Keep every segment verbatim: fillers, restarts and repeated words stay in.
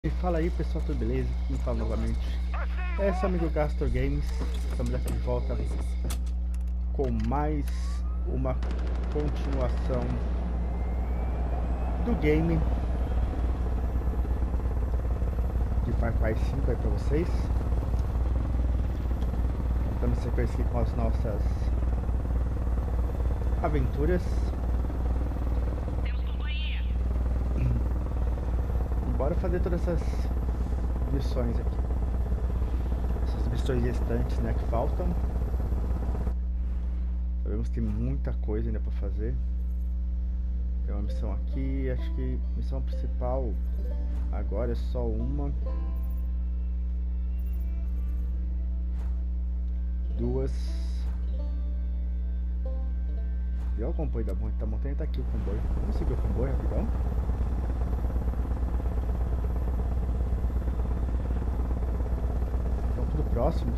E fala aí pessoal, tudo beleza? Me fala novamente. É seu amigo Gastor Games. Estamos aqui de volta com mais uma continuação do game de Far Cry cinco aí pra vocês. Estamos em sequência aqui com as nossas aventuras. Bora fazer todas essas missões aqui. Essas missões restantes, né, que faltam. Sabemos que tem muita coisa ainda pra fazer. Tem uma missão aqui, acho que a missão principal agora é só uma. Duas. E olha o comboio da montanha, da montanha tá aqui o comboio. Vamos seguir o comboio rapidão. Próximos.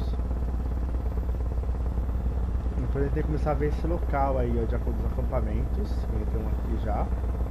Depois a gente tem que começar a ver esse local aí, ó, de acordo com os acampamentos. Tem um aqui já.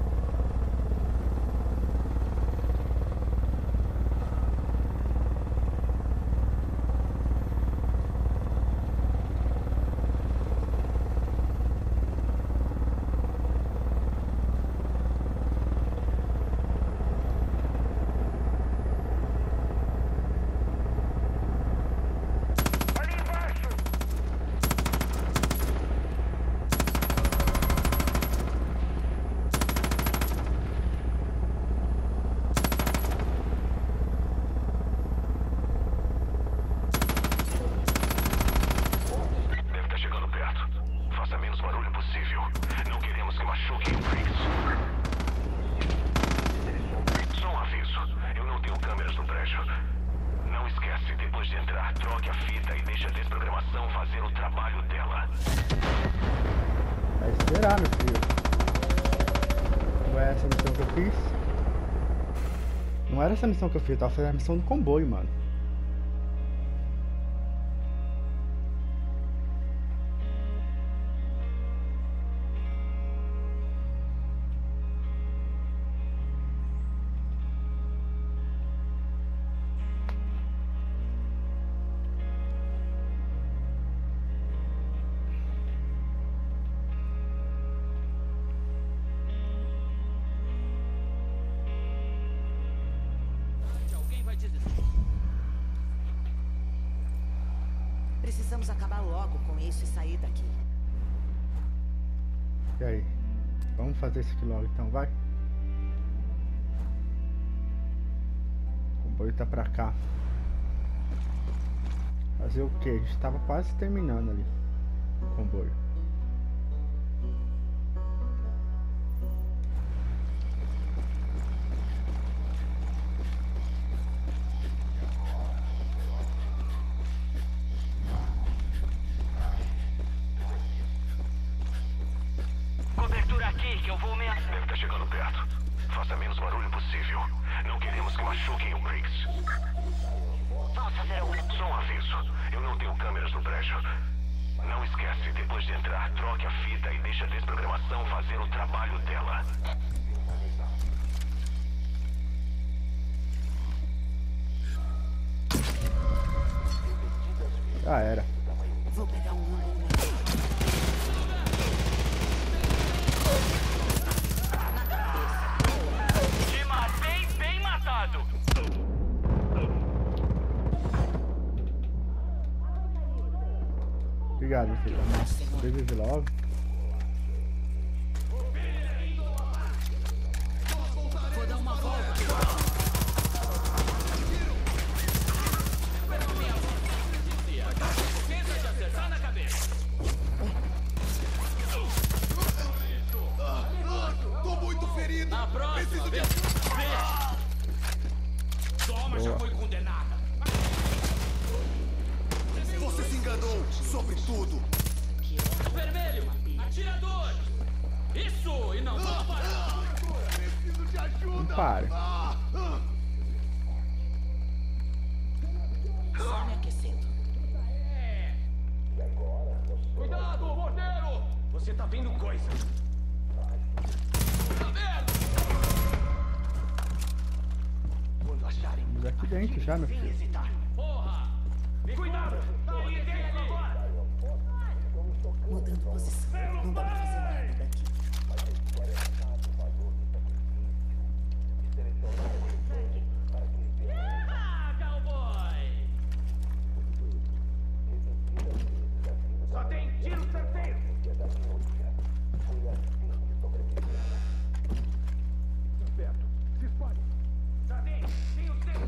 Será, meu filho? Não é essa a missão que eu fiz? Não era essa a missão que eu fiz, eu tava fazendo a missão do comboio, mano. Precisamos acabar logo com isso e sair daqui. E aí? Vamos fazer isso aqui logo então, vai? O comboio tá pra cá. Fazer o que? A gente tava quase terminando ali o comboio. Que eu vou me... Deve estar chegando perto. Faça menos barulho possível. Não queremos que machuquem o Briggs. Vamos fazer um... Só um aviso. Eu não tenho câmeras no prédio. Não esquece, depois de entrar, troque a fita e deixe a desprogramação fazer o trabalho dela. Já era. Vou pegar um... Obrigado, meu filho. Sobrevive logo. Vou dar uma volta. Tenta te acertar na cabeça. Tô muito ferido. Na próxima vez. Toma, já foi condenada. Você se enganou sobre tudo. Vermelho, atirador. Isso, e não vou parar. Preciso de ajuda. Não para. Só me aquecendo. Cuidado, morteiro. Você tá vendo coisa. Tá vendo? Quando achar Estamos aqui dentro já, meu filho. Porra! Cuidado! Tem dentro agora! Mudando posição. Não dá pra fazer nada daqui. Ah, cowboy! Só tem tiro certeiro! Perto. Se espalhe. Sargento, tem o seu.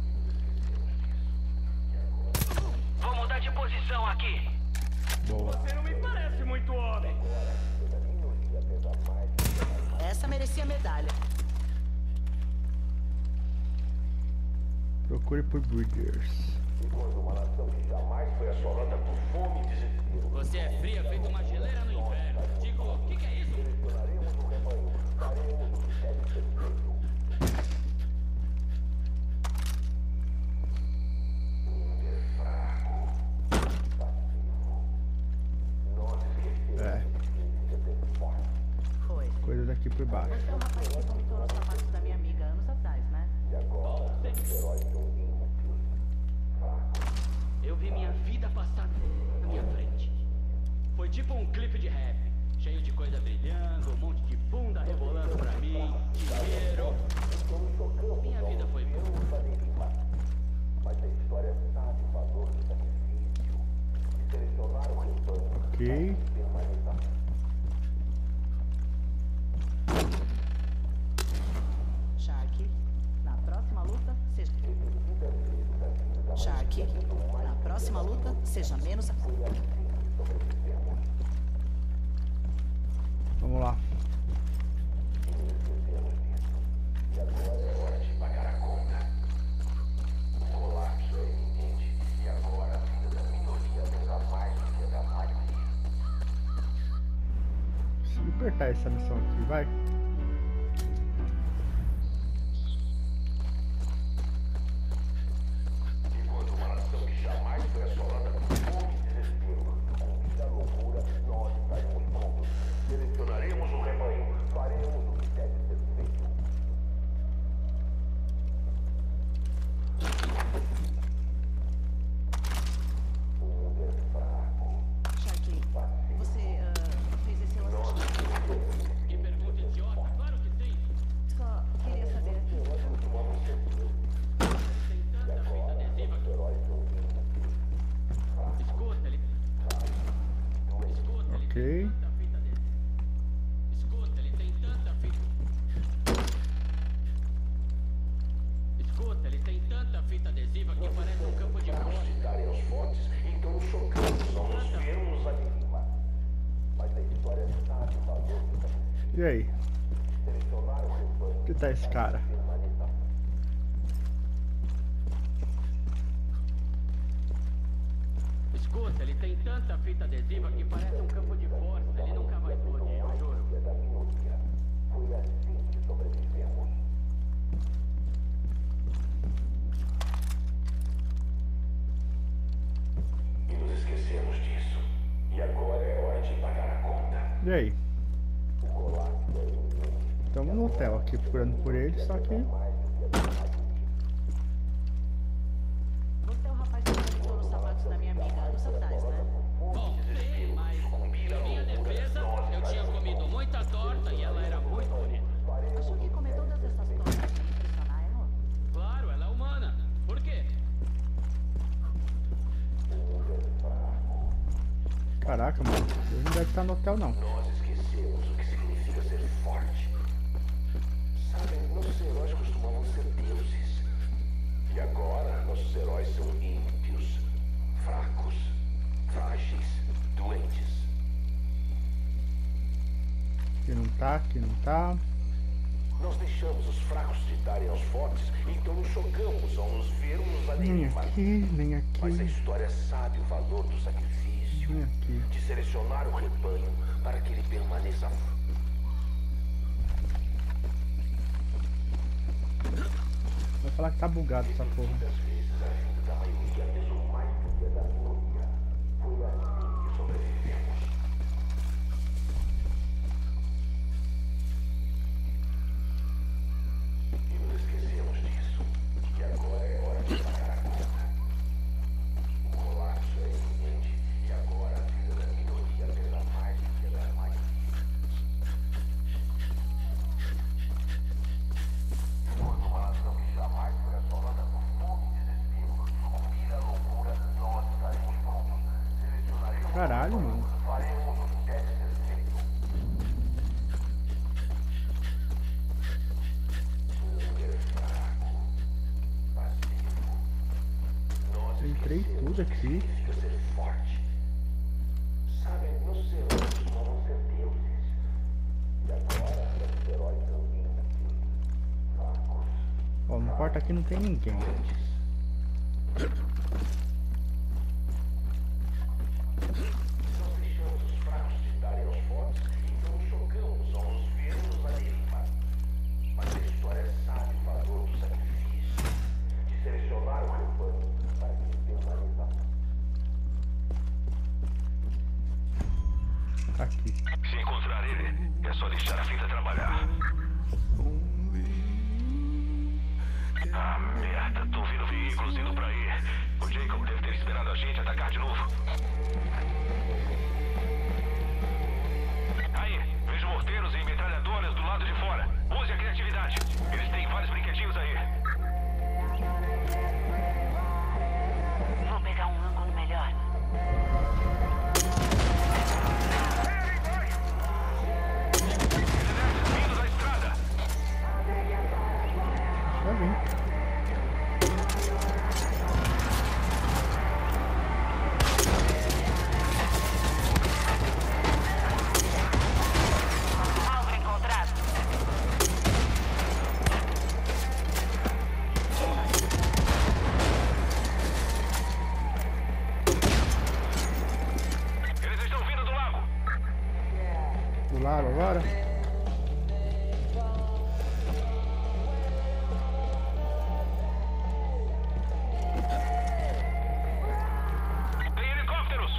Vou mudar de posição aqui. Boa. Você não me parece muito homem. Essa merecia medalha. Procure por Bridgers. Você é fria feito uma geleira no inverno. Digo, o que, que é isso? É, Foi. coisa daqui por baixo. Você é o rapaz que vomitou os sapatos da minha amiga anos atrás, né? Eu vi minha vida passar na minha frente. Foi tipo um clipe de rap. Cheio de coisa brilhando, um monte de bunda rebolando pra mim, dinheiro. Minha vida foi boa. Ok. Shark, na próxima luta, seja... Shark, na próxima luta, seja menos a... Vamos lá. Preciso apertar essa missão aqui, vai. Selecionaremos o rebanho. Faremos o que deve ser feito. Shark, você ah, fez esse lançamento? Que pergunta idiota, claro que sim. Só queria saber... Tem tanta fita adesiva aqui. Escuta, ele... Escuta, ele Ok. tem tanta fita adesiva. Escuta, ele tem tanta fita... Escuta, ele tem tanta fita adesiva que parece um campo de golfe. Darem os fortes, então nos chocamos ao nos vermos ali em cima. Mas a história sabe o valor do sacrifício. E aí? Selecionar o rebanho. Que tá esse cara? Permaneça. Escuta, ele tem tanta fita adesiva que parece um campo de força. Ele nunca vai explodir, eu juro. Da minoria. Foi assim que sobrevivemos. E nos esquecemos disso. E agora é hora de pagar a conta. E aí? O colapso é iminente. Estamos no hotel aqui procurando por ele, só que... Você é o rapaz que vomitou os sapatos da minha amiga anos atrás, né? Bom, sim, mas em minha defesa, eu tinha comido muita torta e ela era muito bonita. Achou que comer todas essas tortas ia impressionar ela? Claro, ela é humana. Por quê? Caraca, mano. Ele não deve estar no hotel, não. Nós esquecemos o que significa ser forte. Sabem, nossos heróis costumavam ser deuses. E agora, nossos heróis são ímpios, fracos, frágeis, doentes. Aqui não tá, aqui não tá. Nós deixamos os fracos gritarem aos fortes, então nos chocamos ao nos vermos à Nem deriva. aqui, nem Mas a aqui, história sabe o valor do sacrifício, nem aqui. de selecionar o rebanho para que ele permaneça. Vai falar que tá bugado essa porra. Muitas vezes a vida da maioria pesou mais do que a da minoria. Foi assim que sobrevivemos. E nos esquecemos disso. E agora Caralho, mano. Entrei tudo aqui. Ó, no quarto aqui não tem ninguém. Aqui. Se encontrar ele, é só deixar a fita trabalhar. Ah, merda, tô ouvindo veículos indo pra aí. O Jacob deve ter esperado a gente atacar de novo. Aí, vejo morteiros e metralhadoras do lado de fora. Use a criatividade. Eles têm vários brinquedinhos aí. Vou pegar um ângulo melhor. Vindo da estrada. Já vim. Alvo encontrado. Eles estão vindo do lago. Do lado agora. Tem helicópteros.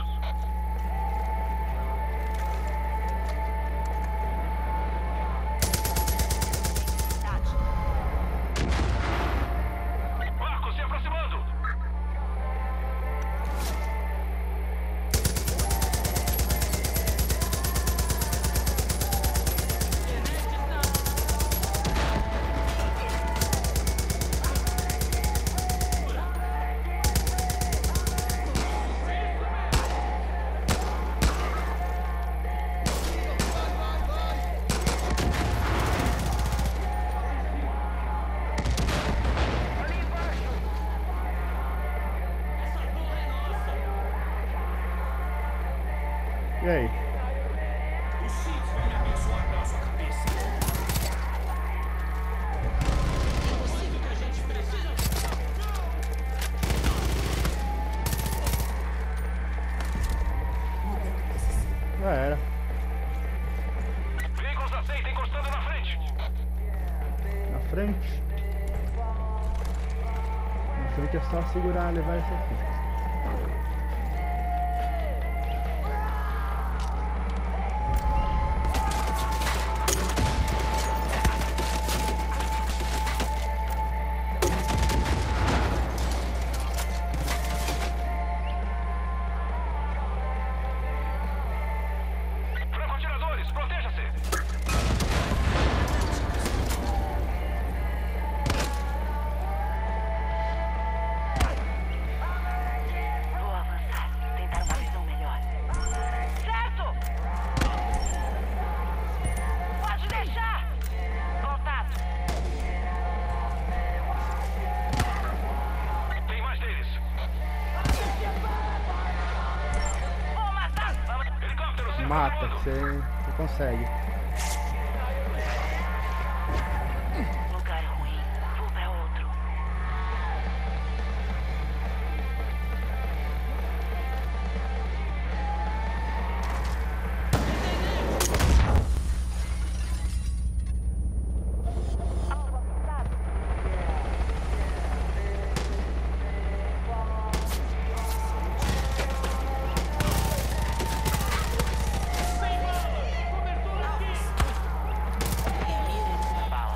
Barco se aproximando. E aí? Os Sith vão me abençoar pela sua cabeça. É possível que a gente precisa. Já era. Veículos a seis encostando na frente. Na frente. Na frente é só segurar e levar isso aqui. Franco-atiradores, proteja-se. Vou avançar. Tentar uma visão melhor. Certo! Pode deixar! Contato. Tem mais deles. Vou matar! Vamos. Helicópteros se Mata, aproximando. você, você consegue. Lugar ruim. Vou pra outro. Bala.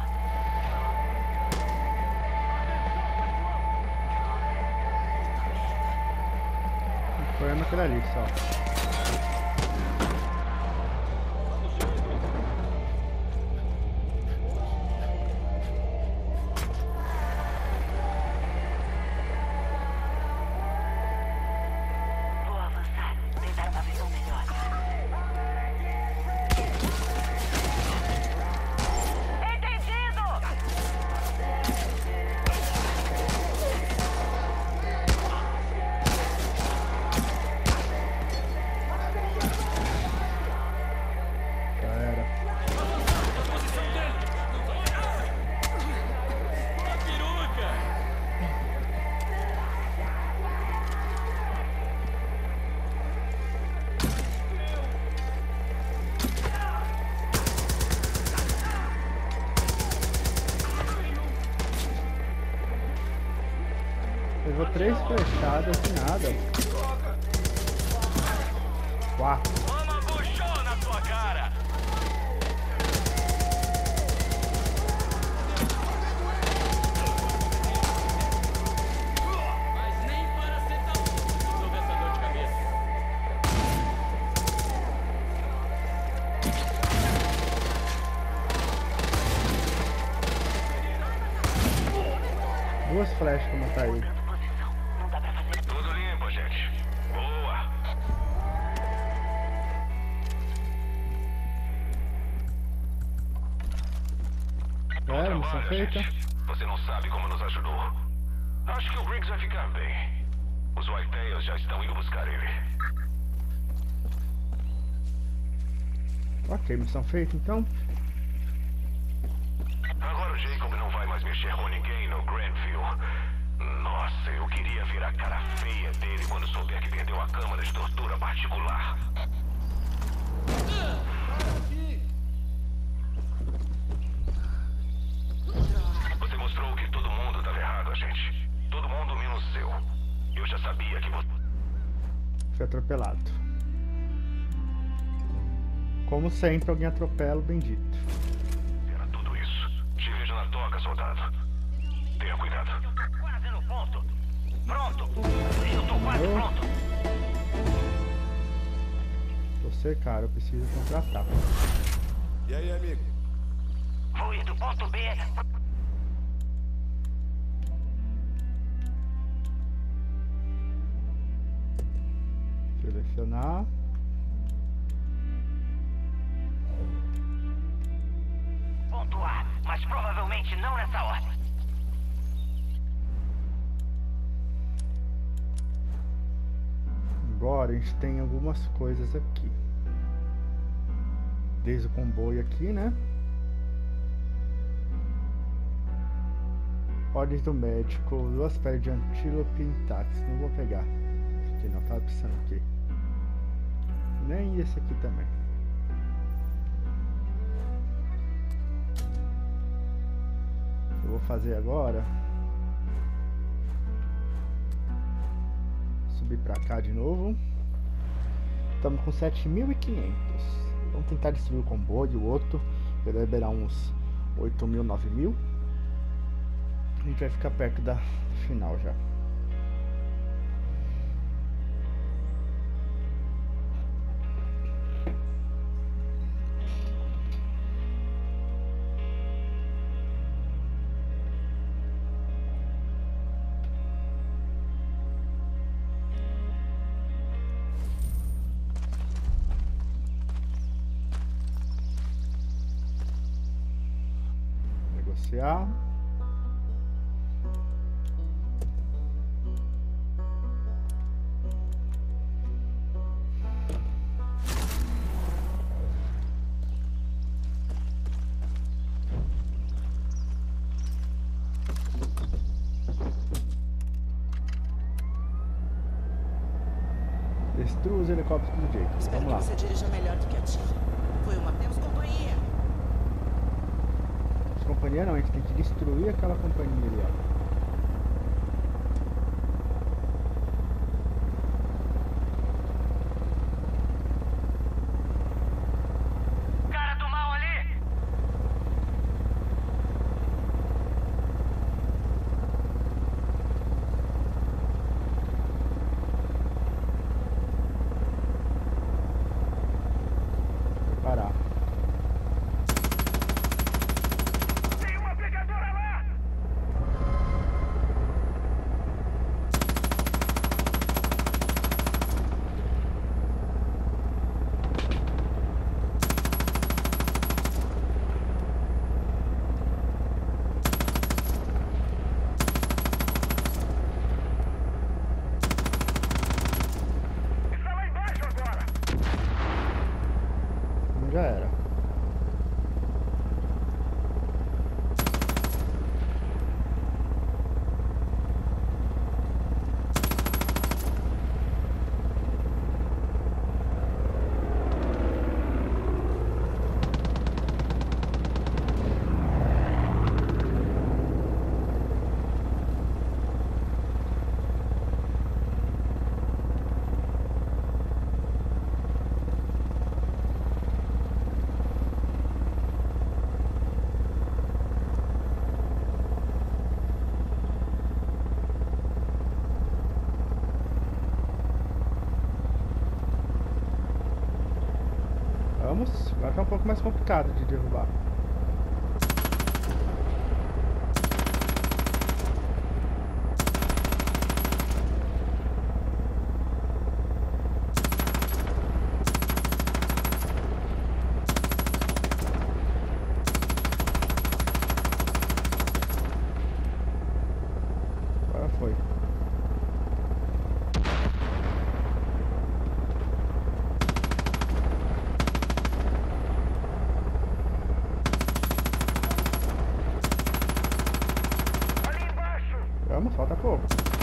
Foi naquele ali só. Vou avançar. Tentar uma visão Levou três flechadas e nada. Quatro. Toma buchão na sua cara! Mas nem para ser tão resolver essa dor de cabeça. Duas flechas pra matar ele. Tudo limpo, gente. Boa. É, missão feita. Você não sabe como nos ajudou. Acho que o Briggs vai ficar bem. Os Whitetails já estão indo buscar ele. Ok, missão feita então. Agora o Jacob não vai mais mexer com ninguém no Grandview. Nossa, eu queria ver a cara feia dele quando souber que perdeu a câmara de tortura particular. Você mostrou que todo mundo estava errado, gente. Todo mundo menos eu. Eu já sabia que você... Foi atropelado. Como sempre, alguém atropela o bendito. Era tudo isso. Te vejo na toca, soldado. Tenha cuidado. Eu tô quase no ponto. Pronto. Eu tô quase Eu? pronto. Você, cara, eu preciso contratar. E aí, amigo? Vou ir do ponto B. Selecionar. Ponto A, mas provavelmente não nessa ordem. Agora a gente tem algumas coisas aqui. Desde o comboio aqui, né? Ordens do médico, duas peles de antílope intactas. Não vou pegar. Esse aqui não, tava precisando aqui. Nem esse aqui também. Eu vou fazer agora. Subir pra cá de novo. Estamos com sete mil e quinhentos. Vamos tentar destruir o comboio, o outro. Ele vai liberar uns oito mil, nove mil. A gente vai ficar perto da final já. Negociar. Destrua os helicópteros do Jacob. Espero Vamos lá. que você dirija melhor do que a tia. Foi uma... Temos companhia. Companhia não, a gente tem que destruir aquela companhia ali, ó. Cara do mal ali! Parar. Tem uma pegadora lá! Vamos. Agora tá um pouco mais complicado de derrubar. Agora foi. Vamos, falta pouco.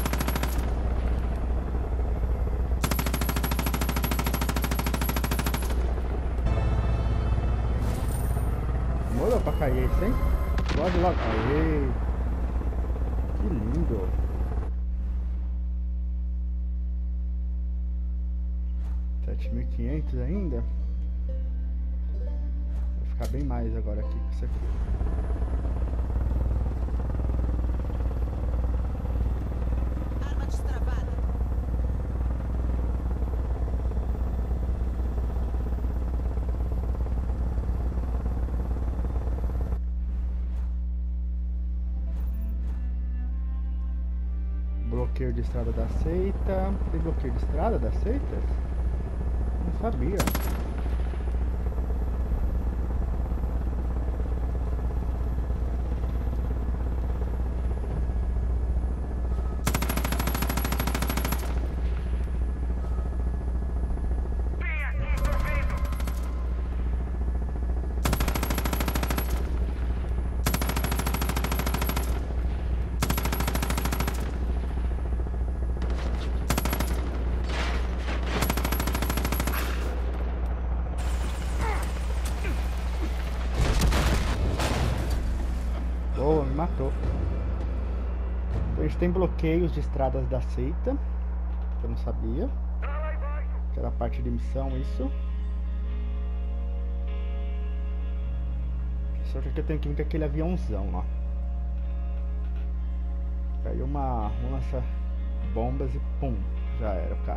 Demorou pra cair esse, hein? Logo, logo. Aê! Que lindo! sete mil e quinhentos ainda? Vai ficar bem mais agora aqui com isso aqui. Arma destravada. Bloqueio de estrada da seita. Tem bloqueio de estrada da seita? Não sabia. Boa, me matou. Então, a gente tem bloqueios de estradas da seita, que eu não sabia. Que era parte de missão, isso. Só que aqui eu tenho que vir com aquele aviãozão, ó. Caiu uma, um lança bombas e pum, já era, cara.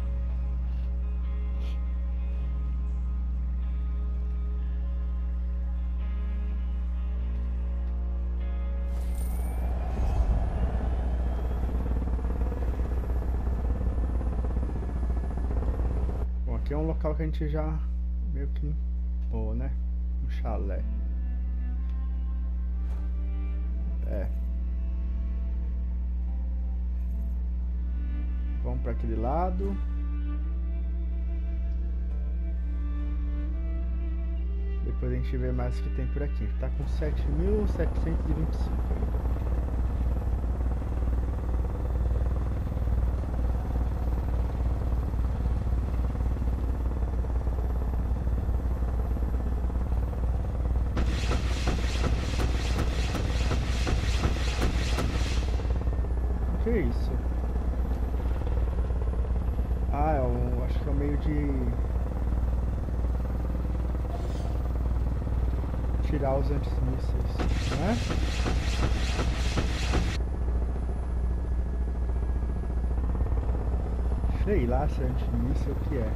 Bom, aqui é um local que a gente já meio que limpou, né? Um chalé. É. Vamos para aquele lado. Depois a gente vê mais o que tem por aqui. Tá com sete mil setecentos e vinte e cinco. O que é isso? Ah, é um, acho que é um meio de tirar os antimísseis, né? Sei lá se é antimíssil o que é.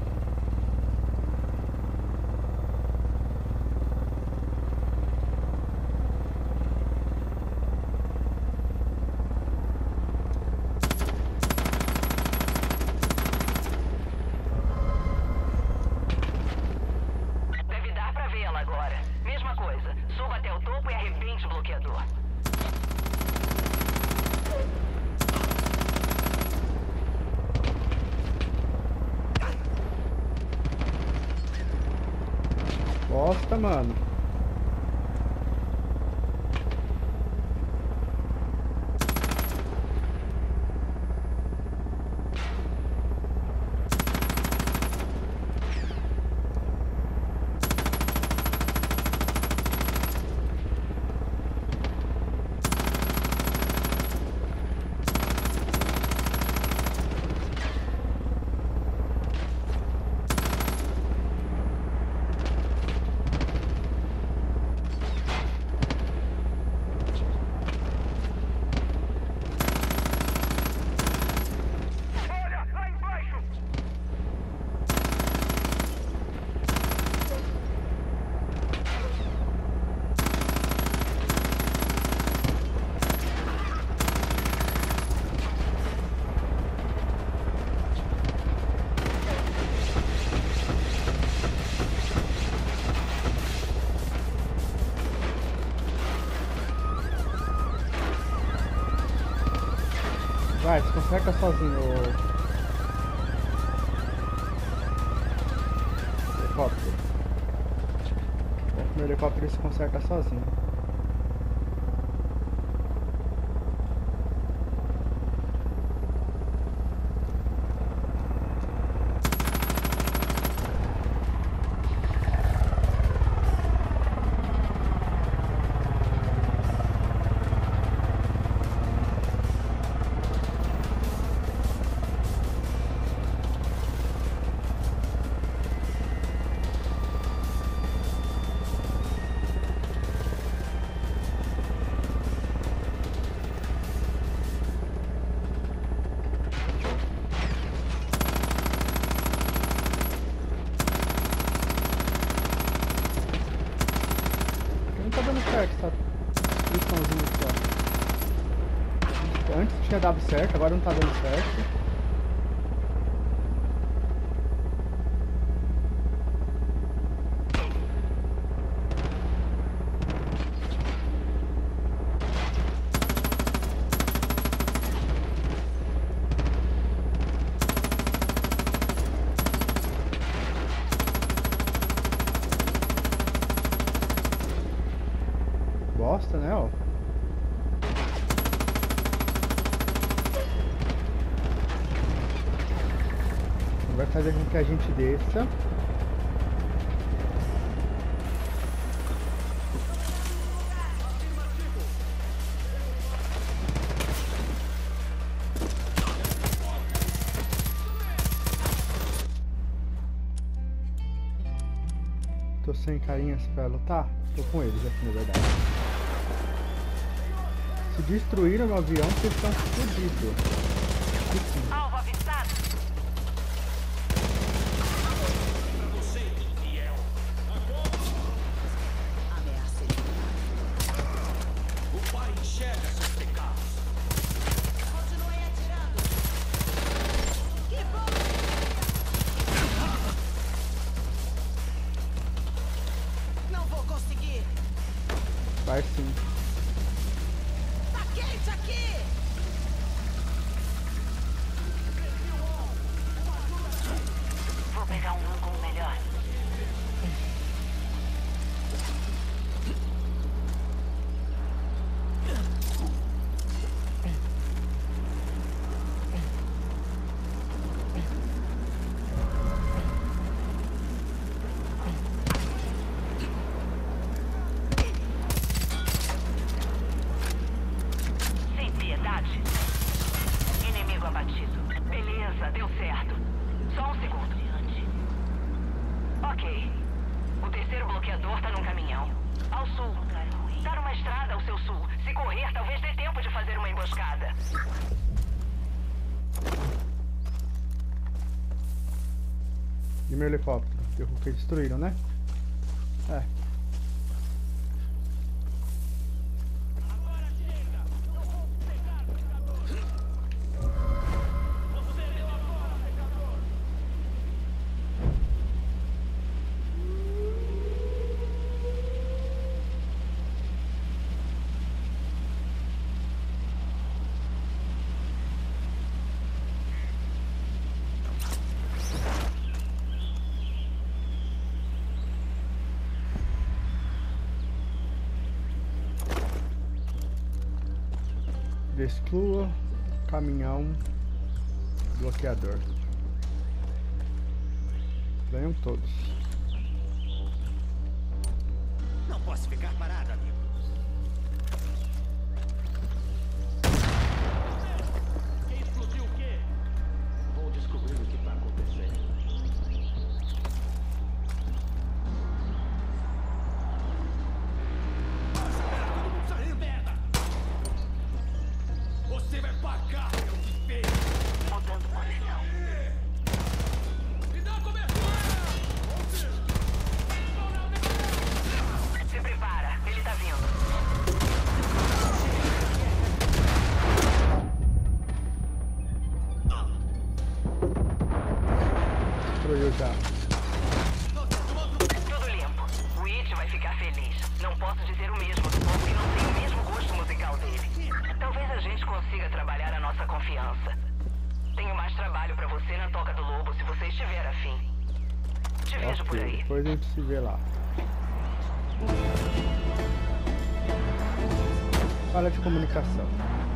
Bosta, mano. Vai, se conserta sozinho o helicóptero. O meu helicóptero se conserta sozinho. Antes tinha dado certo, agora não tá dando certo. Bosta, né, ó. Vai fazer com que a gente desça. Tô sem carinhas pra lutar? Tô com eles aqui, na verdade. Se destruíram no avião, vocês estão fodidos. Alvo avistado. Ameaça ele. O pai enxerga seus pecados. Continuem atirando. Que bom! Não vou conseguir. Vai sim. Tá quente aqui! Vou pegar um ângulo melhor. Sem piedade. Inimigo abatido. Beleza, deu certo. Só um segundo. Ok. O terceiro bloqueador tá num caminhão. Ao sul. Tá numa estrada ao seu sul. Se correr, talvez dê tempo de fazer uma emboscada. E meu helicóptero? Derrubou que destruíram, né? É. Exclua caminhão bloqueador. Venham todos. Não posso ficar parado, amigo. Quem explodiu o quê? Vou descobrir o que tá acontecendo. Todo mundo saindo, merda! Você vai pagar pelo que fez! Mudando posição. Me dá cobertura! Se prepara, ele tá vindo. Destruiu já. Tudo limpo. O It vai ficar feliz. Não posso dizer o mesmo do povo que não tem o mesmo gosto musical dele. Talvez a gente consiga consiga trabalhar a nossa confiança. Tenho mais trabalho pra você na Toca do Lobo se você estiver afim. Te vejo por Ok, aí. depois a gente se vê lá. Fala de comunicação.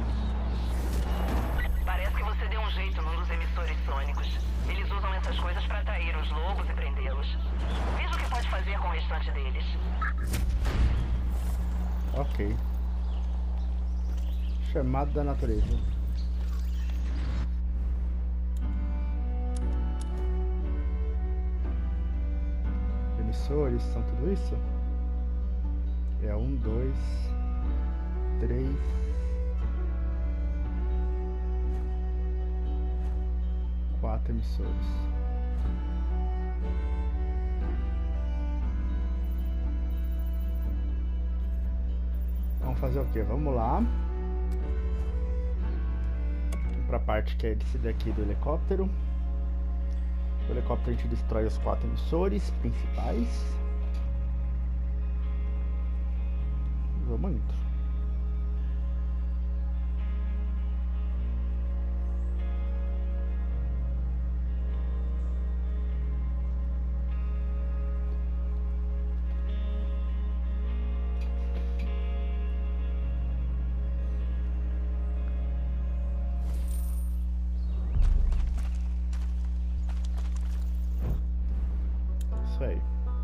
Parece que você deu um jeito num dos emissores sônicos. Eles usam essas coisas pra atrair os lobos e prendê-los. Veja o que pode fazer com o restante deles. Ok. Chamado da natureza. Emissores são tudo isso? É um, dois, três. Quatro emissores. Vamos fazer o que? Vamos lá. Para a parte que é esse daqui do helicóptero. O helicóptero a gente destrói os quatro emissores principais. Vamos indo. Isso aí.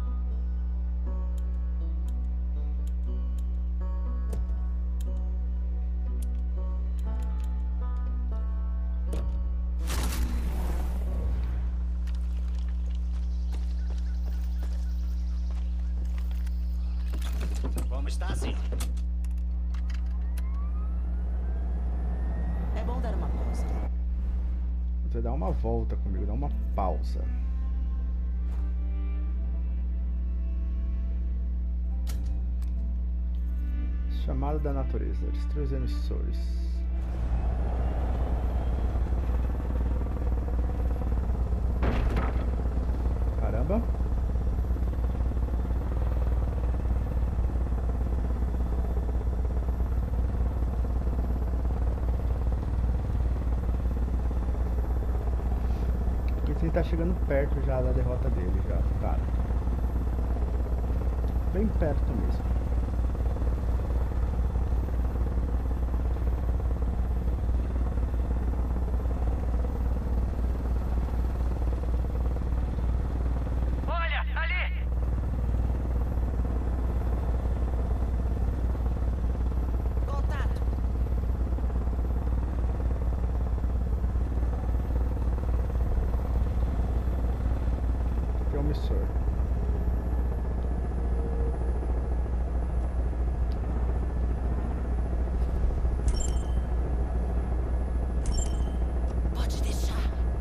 Como está, Cindy? É bom dar uma pausa. Você dá uma volta comigo, dá uma pausa. Chamado da natureza, destrui os emissores. Caramba. Ele tá chegando perto já da derrota dele, já, cara. Bem perto mesmo. Olha, ali! Contato. Aqui é o emissor. Pode deixar.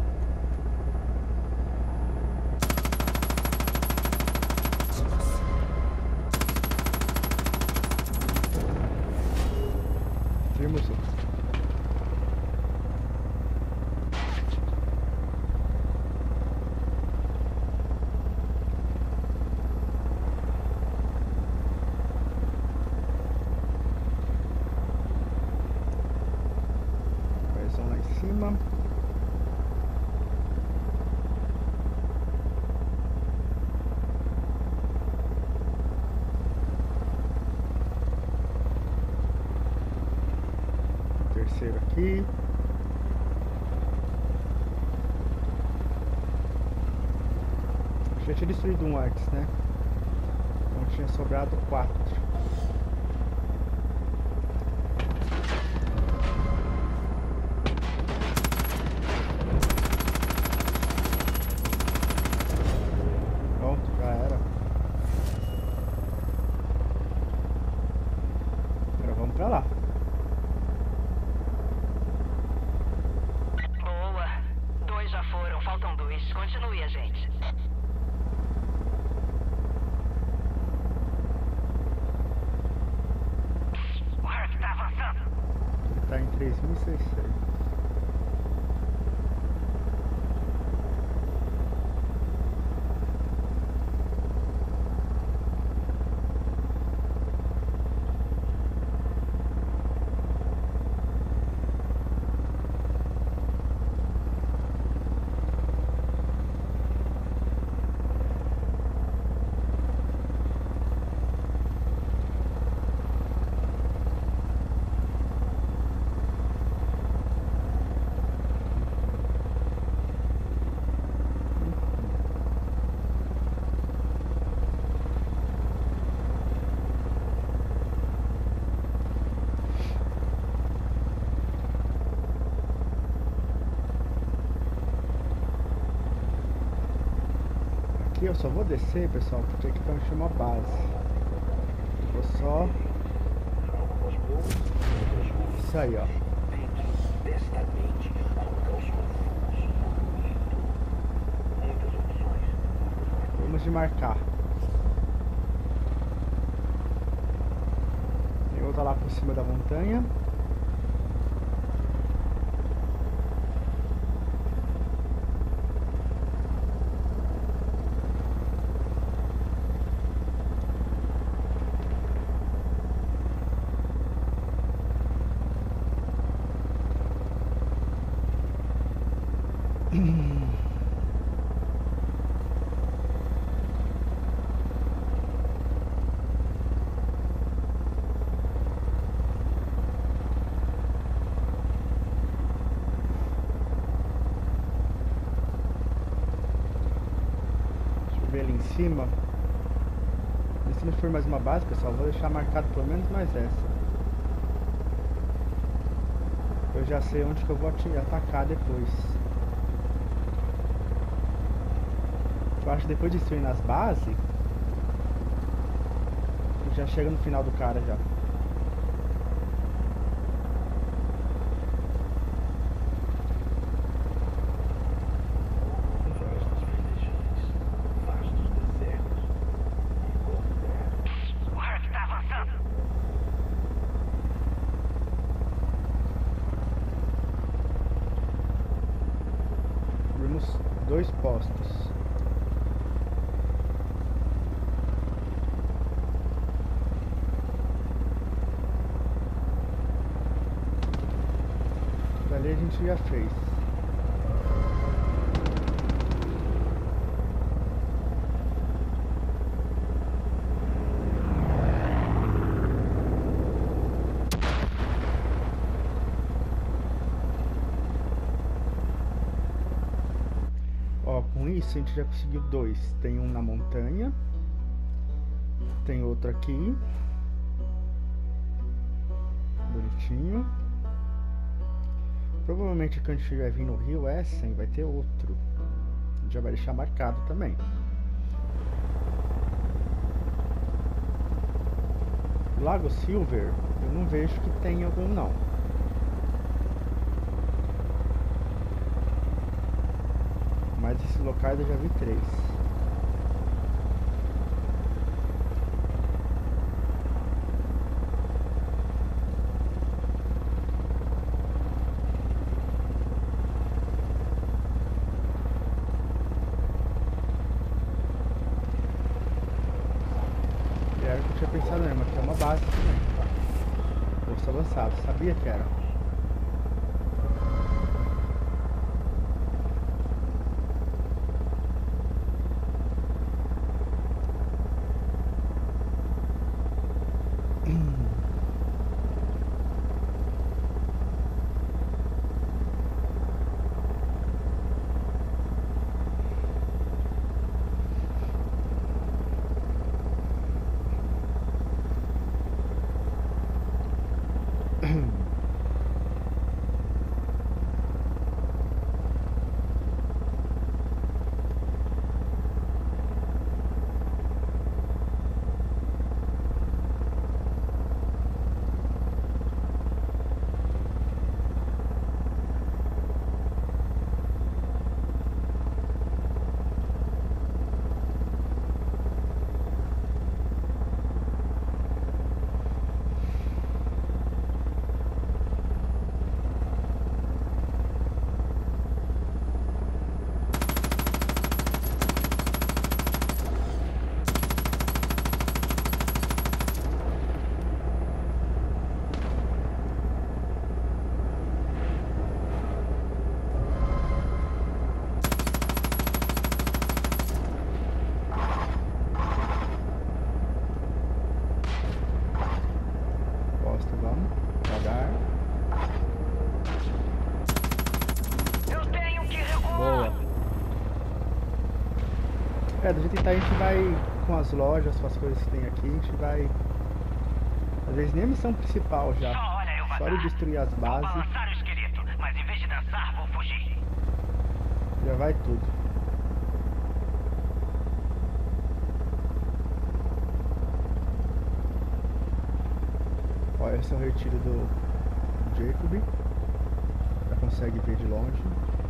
Firma o som. Pressão lá em cima. Terceiro aqui. Já tinha destruído um antes, né? Então tinha sobrado quatro. Pronto, já era. Agora vamos pra lá. Boa. Dois já foram, faltam dois. Continue, agente. O Hurt tá avançando. Ele tá em três mil e seiscentos. Aqui eu só vou descer, pessoal, porque aqui tá onde uma base. Vou só... Isso aí, ó. Vamos de marcar. Tem outra lá por cima da montanha. Ali em cima. E se não for mais uma base, pessoal, vou deixar marcado pelo menos mais essa. Eu já sei onde que eu vou atacar depois. Eu acho que depois de destruir nas bases, já chega no final do cara já. Dois postos. Dali a gente já fez. Com isso a gente já conseguiu dois. Tem um na montanha, tem outro aqui, bonitinho. Provavelmente quando a gente estiver vindo no Rio Essen vai ter outro. A gente já vai deixar marcado também. Lago Silver eu não vejo que tem algum não. Mas esses locais eu já vi três. E era o que eu tinha pensado mesmo, aqui é uma base também. Posto avançado, sabia que era. É, do jeito que tá, a gente vai com as lojas, com as coisas que tem aqui, a gente vai... Às vezes nem a missão principal já. Só olha eu Só de destruir as Vou bases, balançar o esqueleto, mas em vez de dançar, vou fugir. já vai tudo. Ó, esse é o retiro do Jacob. Já consegue ver de longe.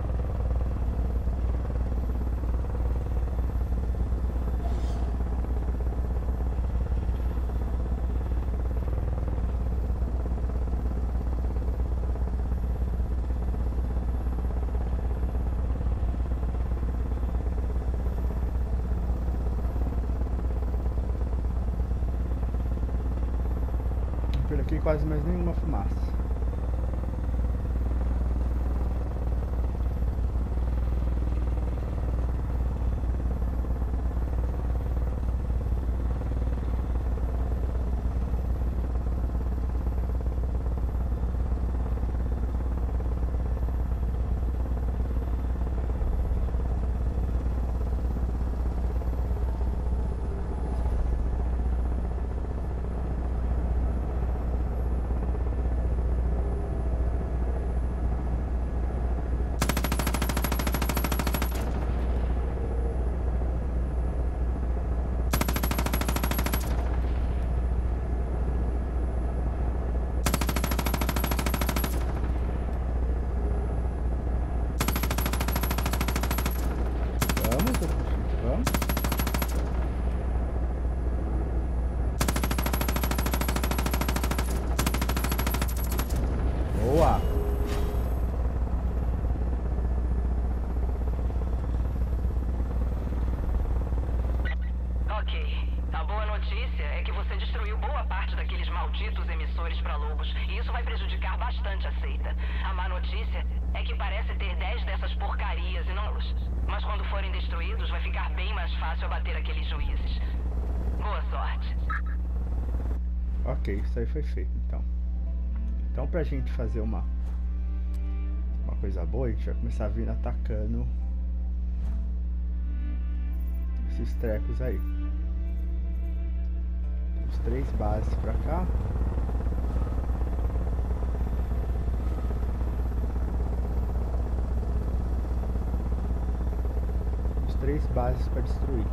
Por aqui quase mais nenhuma fumaça. Boa! Ok. A boa notícia é que você destruiu boa parte daqueles malditos emissores para lobos, e isso vai prejudicar bastante a seita. A má notícia é que parece ter dez dessas porcarias e não os. Mas quando forem destruídos, vai ficar bem mais fácil abater aqueles juízes. Boa sorte. Ok, isso aí foi feito, então. Então, pra gente fazer uma uma coisa boa, a gente vai começar a vir atacando esses trecos aí. Temos três bases pra cá. Temos três bases pra destruir.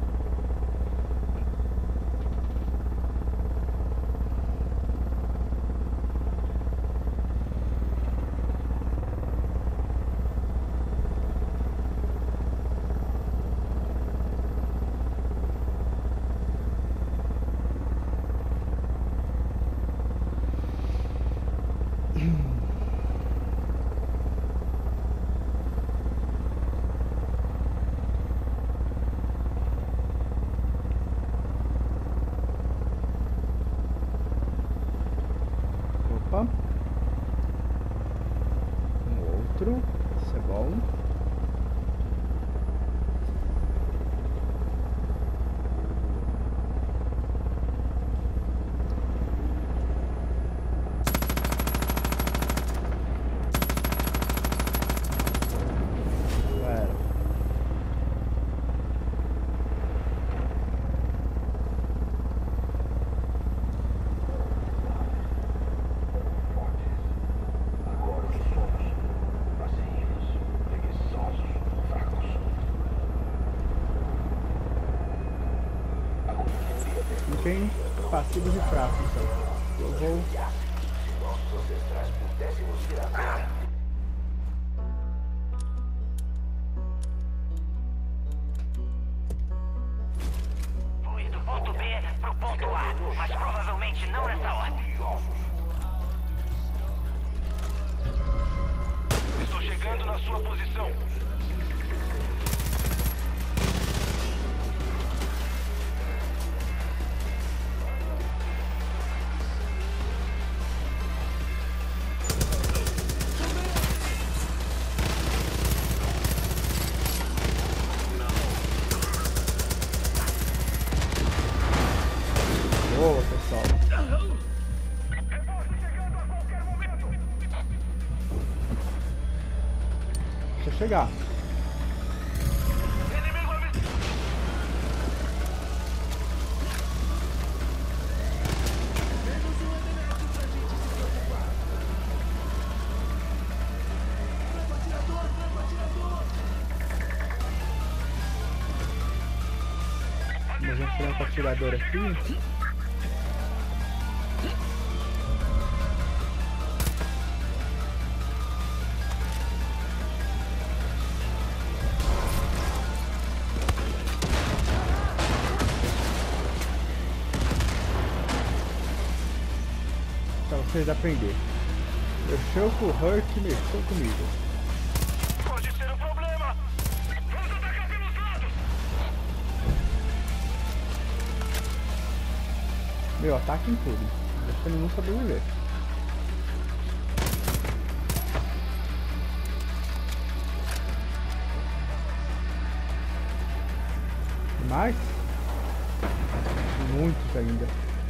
Opa. Um outro. Isso é bom. Galera. Agora o que somos? Vazeiros, preguiçosos, fracos. A consultoria Fiquem passivos e fracos, então. Eu vou. Se nossos ancestrais pudessem nos ver agora. Fui do ponto B pro ponto A, mas provavelmente não nessa ordem. Estou chegando na sua posição. Boa, pessoal. Deixa eu chegar. Vamos ver um franco atirador aqui. vocês aprender. Mexeu com o Hurt, mexeu comigo. Pode ser um problema! Vamos atacar pelos lados! Meu, ataque em tudo. Deixa ele não sobreviver. Mais? Muitos ainda.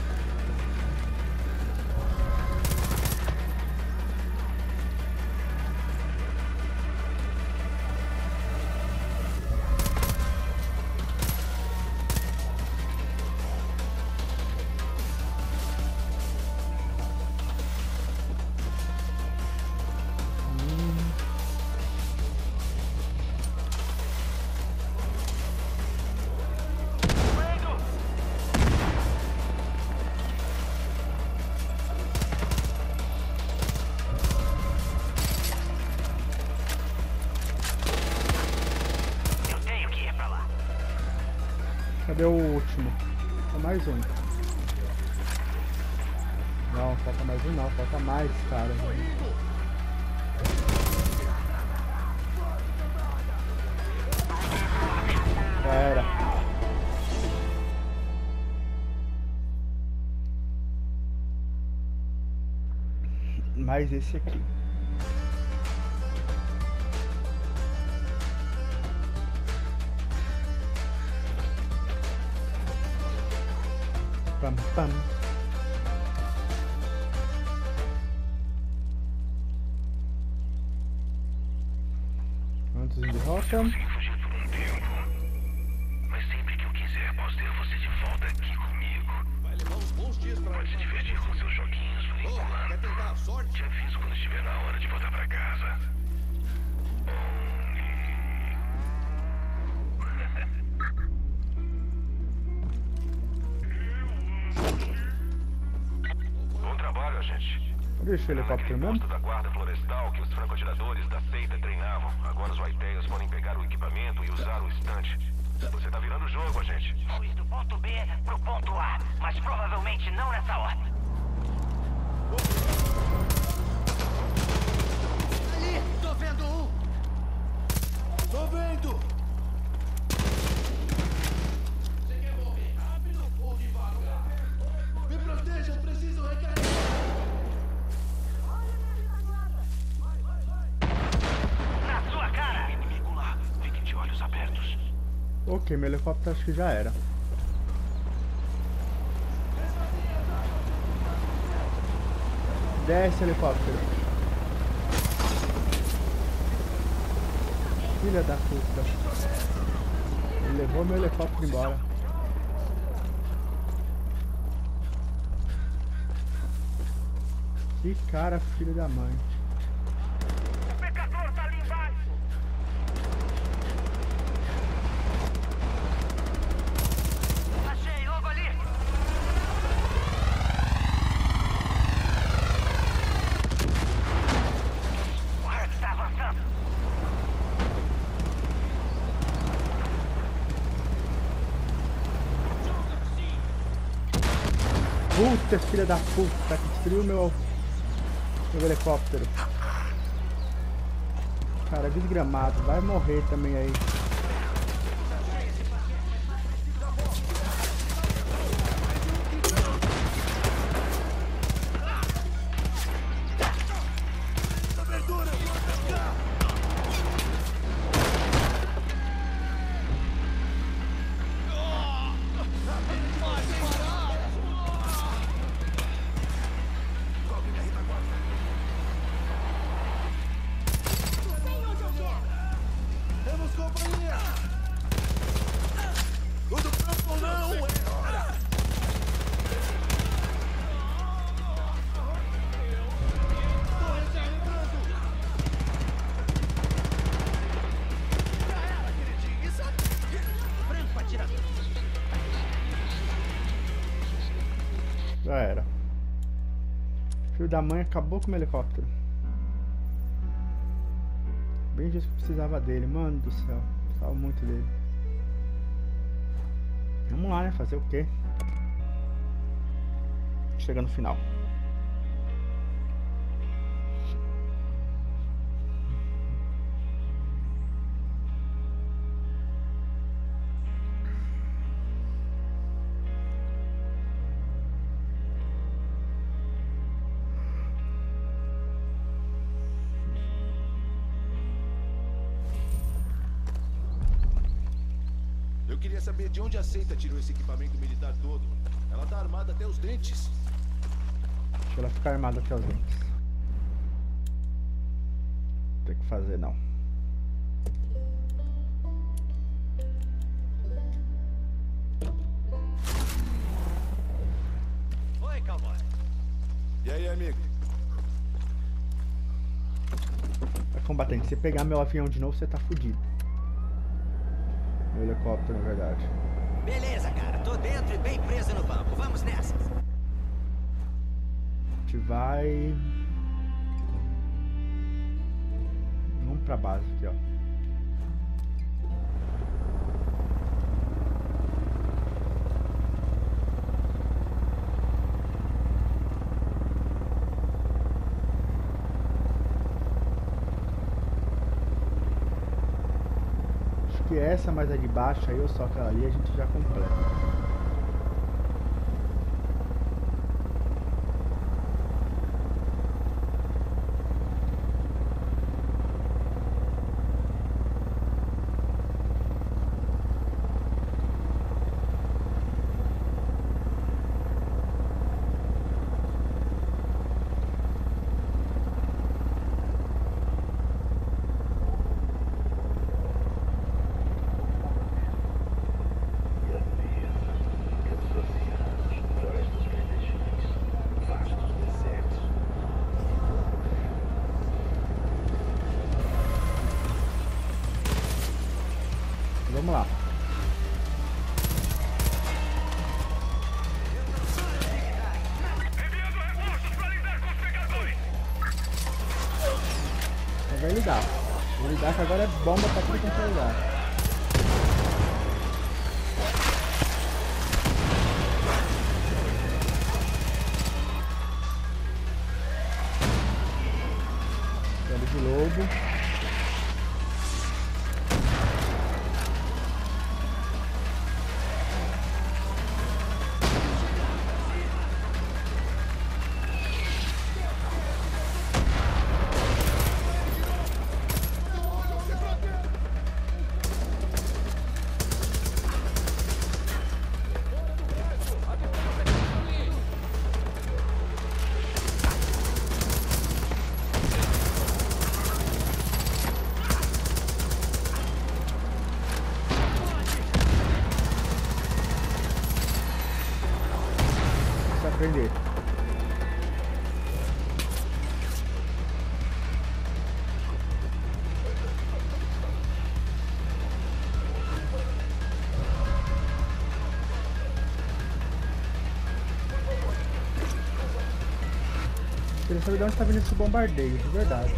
Cadê o último? Falta mais um. Não, falta mais um não, falta mais, cara. Já era. Mais esse aqui. Pam, pam. Antes de rota. Consegui fugir por um tempo. Mas sempre que eu quiser, posso ter você de volta aqui comigo. Vai levar uns bons dias pra... Pode se divertir com seus joguinhos por Oh, quer enquanto. tentar a sorte? Te aviso quando estiver na hora de voltar pra casa. Bom trabalho, gente. Deixa o helicóptero mesmo. Posto da guarda florestal que os francoatiradores da seita treinavam. Agora os Whitetails podem pegar o equipamento e usar o estante. Você tá virando o jogo, agente. Fui do ponto B pro ponto A, mas provavelmente não nessa ordem. Ali, tô vendo um. Tô vendo! Você quer morrer rápido ou devagar? Me proteja, eu preciso recarregar! Na sua cara! Inimigo lá. Fiquem de olhos abertos. Ok, meu helicóptero acho que já era. Desce, helicóptero. Filha da puta. Ele levou meu helicóptero embora. Que cara, filho da mãe. O pecador tá ali embaixo. Achei, logo ali! O Hurt está avançando. Puta, filha da puta, que destruiu meu, meu helicóptero. Cara, desgramado, vai morrer também aí. Temos companhia! Tudo pronto ou não? Tô recarregando! Já era, queridinho! Isso aqui! Franco atirador. Já era. Filho da mãe acabou com o meu helicóptero. Bem disso que eu precisava dele, mano do céu. Precisava muito dele. Vamos lá, né? Fazer o quê? Chega no final. queria saber de onde a seita tirou esse equipamento militar todo. Ela tá armada até os dentes. Deixa ela ficar armada até os dentes. Não tem que fazer não. Oi, cowboy. E aí, amigo? Vai, combatente, se pegar meu avião de novo, você tá fudido. Meu helicóptero, na verdade. Beleza, cara. Tô dentro e bem preso no banco. Vamos nessa. A gente vai... Vamos pra base aqui, ó. Acho que essa mais a de baixo aí, ou só aquela ali, a gente já completa. Vamos lá. Enviando recursos para lidar com os pegadores. Então vai ligar. Vou ligar que agora é bomba pra tudo quanto é lugar. Pele de lobo. Aprender. Queria saber de onde está vindo esse bombardeio, de verdade.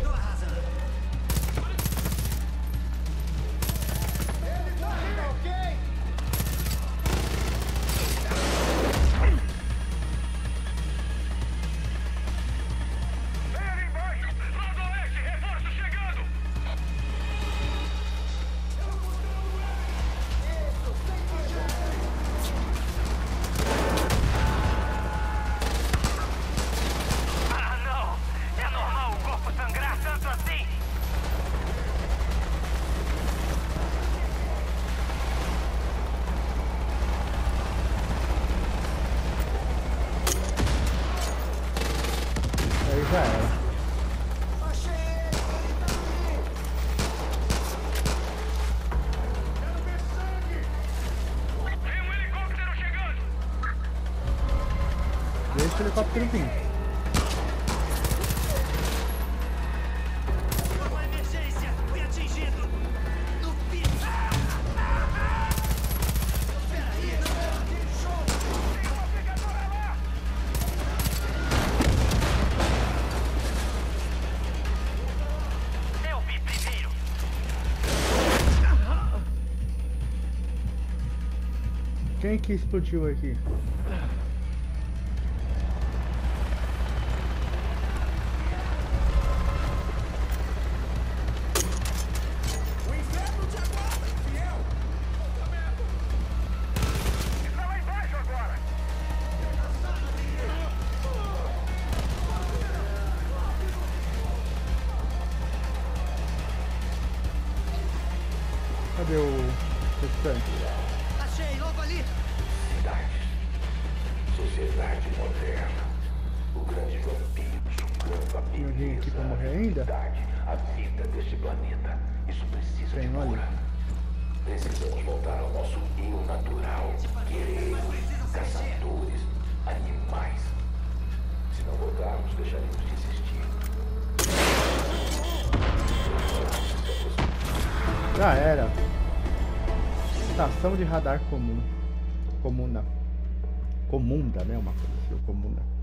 Aí já era. Deixa o helicóptero vir. Uma emergência. Fui atingido. No piso. Peraí. Tem uma pegadora lá. Eu vi primeiro. Quem que explodiu aqui? O inferno te aguarda, fiel! Puta merda! Está lá embaixo agora. Cadê o restante? cidade? Cidades. Sociedade moderna. O grande vampiro julgando a Tem alguém aqui pra morrer ainda? a vida deste planeta. Isso precisa Tem de um ali. cura. Precisamos voltar ao nosso eu natural. Guerreiros, caçadores, animais. Se não voltarmos, deixaremos de existir. Já era. Estação de radar comum. Comuna. Comunda, né? Uma coisa assim, comuna.